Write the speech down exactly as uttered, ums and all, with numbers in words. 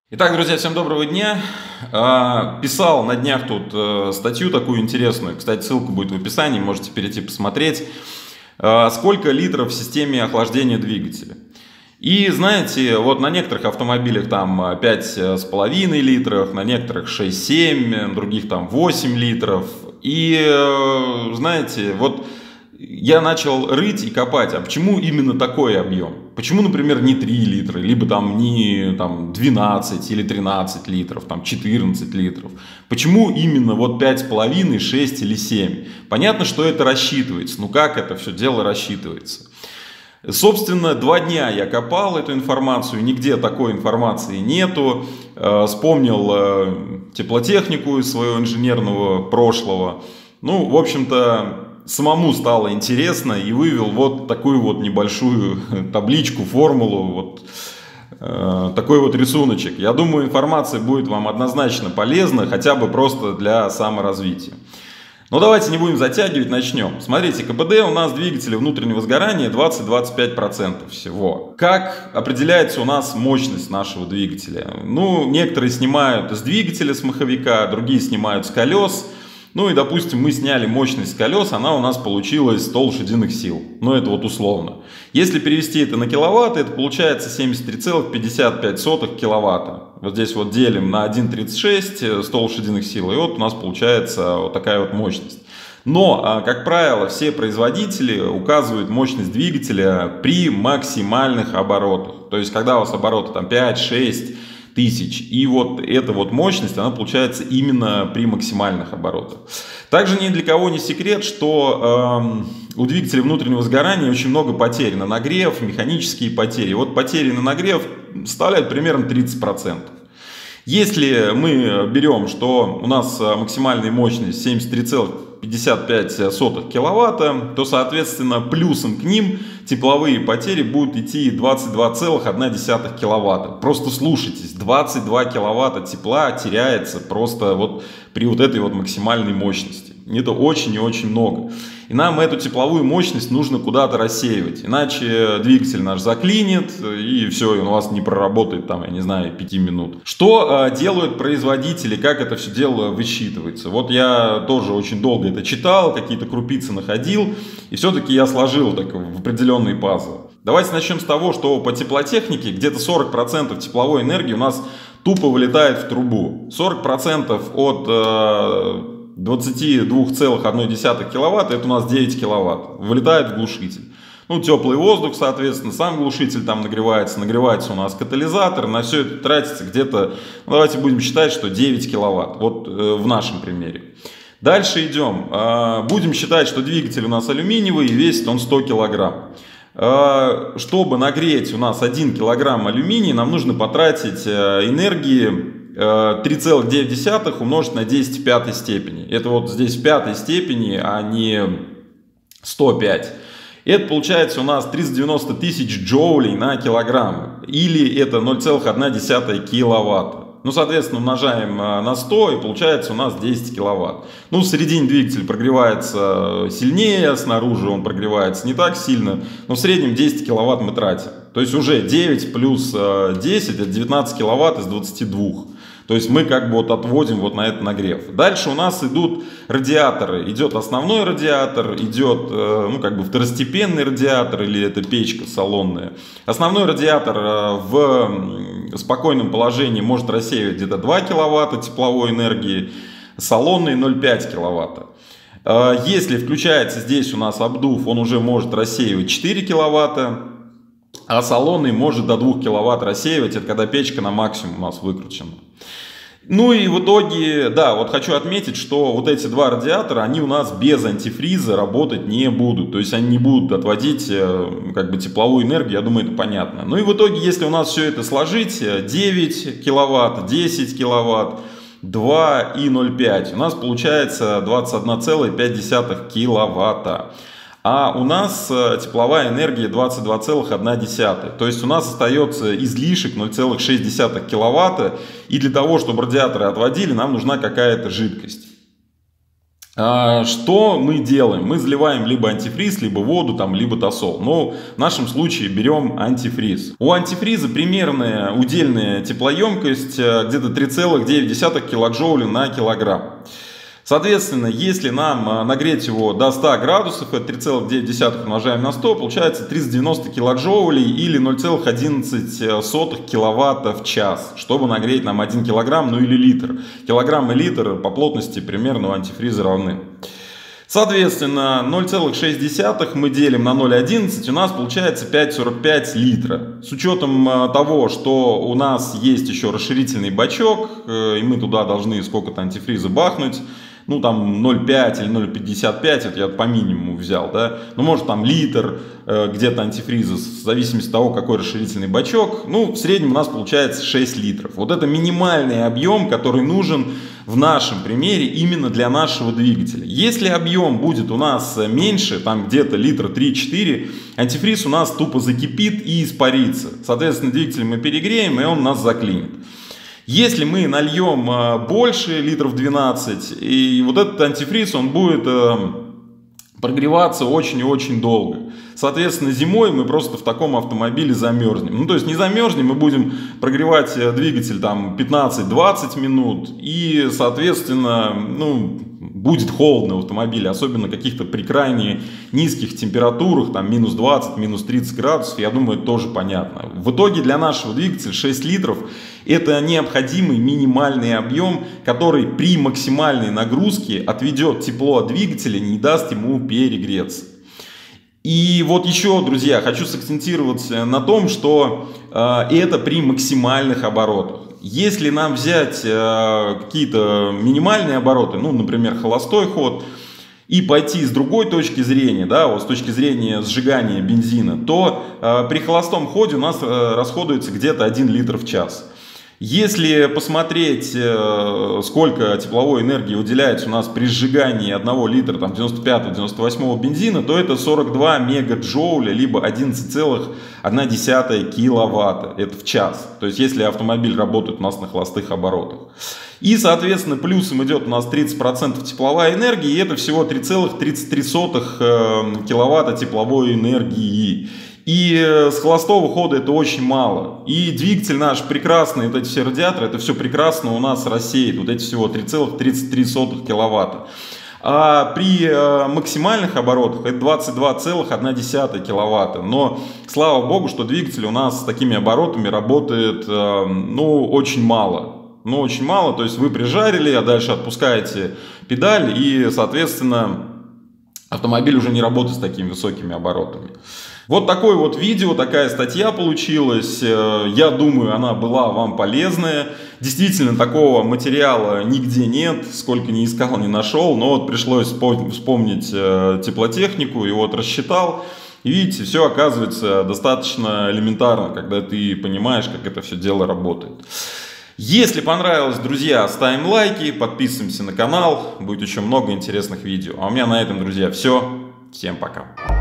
Итак, друзья, всем доброго дня. Писал на днях тут статью такую интересную. Кстати, ссылка будет в описании, можете перейти посмотреть. Сколько литров в системе охлаждения двигателя. И знаете, вот на некоторых автомобилях там пять с половиной литров, на некоторых шесть-семь, на других там восемь литров. И знаете, вот я начал рыть и копать, а почему именно такой объем? Почему, например, не три литра, либо там не там, двенадцать или тринадцать литров, там четырнадцать литров? Почему именно вот пять с половиной, шесть или семь? Понятно, что это рассчитывается. Ну как это все дело рассчитывается? Собственно, два дня я копал эту информацию, нигде такой информации нету. Вспомнил теплотехнику из своего инженерного прошлого. Ну, в общем-то, самому стало интересно и вывел вот такую вот небольшую табличку, формулу, вот э, такой вот рисуночек. Я думаю, информация будет вам однозначно полезна, хотя бы просто для саморазвития. Но давайте не будем затягивать, начнем. Смотрите, КПД у нас двигателя внутреннего сгорания двадцать-двадцать пять процентов всего. Как определяется у нас мощность нашего двигателя? Ну, некоторые снимают с двигателя, с маховика, другие снимают с колес. Ну и, допустим, мы сняли мощность колес, она у нас получилась сто лошадиных сил. Но это вот условно. Если перевести это на киловатты, это получается семьдесят три целых пятьдесят пять сотых киловатта. Вот здесь вот делим на один целых тридцать шесть сотых, сто лошадиных сил, и вот у нас получается вот такая вот мощность. Но, как правило, все производители указывают мощность двигателя при максимальных оборотах. То есть, когда у вас обороты там пять-шесть тысяч. И вот эта вот мощность, она получается именно при максимальных оборотах. Также ни для кого не секрет, что э, у двигателя внутреннего сгорания очень много потерь на нагрев, механические потери. Вот потери на нагрев составляют примерно тридцать процентов. Если мы берем, что у нас максимальная мощность семьдесят три целых пятьдесят пять сотых киловатта, то, соответственно, плюсом к ним тепловые потери будут идти двадцать два целых одна десятых киловатта. Просто слушайтесь, двадцать два киловатта тепла теряется просто вот при вот этой вот максимальной мощности. Это очень и очень много. И нам эту тепловую мощность нужно куда-то рассеивать. Иначе двигатель наш заклинит, и все, и у вас не проработает там, я не знаю, пяти минут. Что э, делают производители, как это все дело высчитывается? Вот я тоже очень долго это читал, какие-то крупицы находил, и все-таки я сложил так в определенный пазл. Давайте начнем с того, что по теплотехнике где-то сорок процентов тепловой энергии у нас тупо вылетает в трубу. сорок процентов от э, двадцати двух целых одной десятой киловатта, это у нас девять киловатт, вылетает в глушитель. Ну, теплый воздух, соответственно, сам глушитель там нагревается, нагревается у нас катализатор, на все это тратится где-то, ну, давайте будем считать, что девять киловатт, вот э, в нашем примере. Дальше идем, э, будем считать, что двигатель у нас алюминиевый и весит он сто килограмм. Э, чтобы нагреть у нас один килограмм алюминия, нам нужно потратить э, энергии три целых девять десятых умножить на десять в пятой степени. Это вот здесь в пятой степени, а не сто пять. Это получается у нас триста девяносто тысяч джоулей на килограмм. Или это ноль целых одна десятая киловатта. Ну, соответственно, умножаем на сто, и получается у нас десять киловатт. Ну, в середине двигатель прогревается сильнее, снаружи он прогревается не так сильно. Но в среднем десять киловатт мы тратим. То есть уже девять плюс десять это девятнадцать киловатт из двадцати двух. То есть мы как бы вот отводим вот на этот нагрев. Дальше у нас идут радиаторы. Идет основной радиатор, идет ну, как бы второстепенный радиатор или это печка салонная. Основной радиатор в спокойном положении может рассеивать где-то два киловатта тепловой энергии, салонный ноль целых пять десятых киловатта. Если включается здесь у нас обдув, он уже может рассеивать четыре киловатта. А салонный может до двух киловатт рассеивать, это когда печка на максимум у нас выкручена. Ну и в итоге, да, вот хочу отметить, что вот эти два радиатора, они у нас без антифриза работать не будут. То есть они не будут отводить как бы тепловую энергию, я думаю, это понятно. Ну и в итоге, если у нас все это сложить, девять киловатт, десять киловатт, два и ноль целых пять, у нас получается двадцать одна целая пять десятых киловатта. А у нас тепловая энергия двадцать два целых одна десятая. То есть у нас остается излишек ноль целых шесть десятых киловатта. И для того, чтобы радиаторы отводили, нам нужна какая-то жидкость. Что мы делаем? Мы заливаем либо антифриз, либо воду, там, либо тосол. Но в нашем случае берем антифриз. У антифриза примерная удельная теплоемкость где-то три целых девять десятых килоджоуля на килограмм. Соответственно, если нам нагреть его до ста градусов, это три целых девять десятых умножаем на сто, получается триста девяносто килоджоулей или ноль целых одиннадцать сотых киловатта в час, чтобы нагреть нам один килограмм, ну или литр. Килограмм и литр по плотности примерно у антифриза равны. Соответственно, ноль целых шесть десятых мы делим на ноль целых одиннадцать, у нас получается пять целых сорок пять литра. С учетом того, что у нас есть еще расширительный бачок, и мы туда должны сколько-то антифриза бахнуть, ну там ноль целых пять или ноль целых пятьдесят пять, это я по минимуму взял, да, ну может там литр э, где-то антифриза, в зависимости от того, какой расширительный бачок, ну в среднем у нас получается шесть литров. Вот это минимальный объем, который нужен в нашем примере именно для нашего двигателя. Если объем будет у нас меньше, там где-то литра три-четыре, антифриз у нас тупо закипит и испарится. Соответственно, двигатель мы перегреем, и он нас заклинит. Если мы нальем больше, литров двенадцать, и вот этот антифриз, он будет прогреваться очень и очень долго. Соответственно, зимой мы просто в таком автомобиле замерзнем. Ну, то есть не замерзнем, мы будем прогревать двигатель там пятнадцать-двадцать минут, и, соответственно, ну, будет холодно в автомобиле, особенно каких-то при крайне низких температурах, там минус двадцать, минус тридцать градусов, я думаю, это тоже понятно. В итоге для нашего двигателя шесть литров это необходимый минимальный объем, который при максимальной нагрузке отведет тепло от двигателя, не даст ему перегреться. И вот еще, друзья, хочу сакцентировать на том, что э, это при максимальных оборотах. Если нам взять э, какие-то минимальные обороты, ну, например, холостой ход, и пойти с другой точки зрения, да, вот с точки зрения сжигания бензина, то э, при холостом ходе у нас э, расходуется где-то один литр в час. Если посмотреть, сколько тепловой энергии уделяется у нас при сжигании одного литра там, девяносто пятого девяносто восьмого бензина, то это сорок два мегаджоуля, либо одиннадцать целых одна десятая киловатта. Это в час. То есть, если автомобиль работает у нас на холостых оборотах. И, соответственно, плюсом идет у нас тридцать процентов тепловая энергия, и это всего три целых тридцать три сотых киловатта тепловой энергии. И с холостого хода это очень мало. И двигатель наш прекрасный, вот эти все радиаторы, это все прекрасно у нас рассеет. Вот эти всего три целых тридцать три сотых киловатта. А при максимальных оборотах это двадцать два целых одна десятая киловатта. Но слава богу, что двигатель у нас с такими оборотами работает, ну, очень мало. Ну, очень мало. То есть вы прижарили, а дальше отпускаете педаль, и, соответственно, автомобиль уже не работает с такими высокими оборотами. Вот такое вот видео, такая статья получилась. Я думаю, она была вам полезная. Действительно, такого материала нигде нет. Сколько ни искал, не нашел. Но вот пришлось вспомнить теплотехнику и вот рассчитал. И видите, все оказывается достаточно элементарно, когда ты понимаешь, как это все дело работает. Если понравилось, друзья, ставим лайки, подписываемся на канал. Будет еще много интересных видео. А у меня на этом, друзья, все. Всем пока.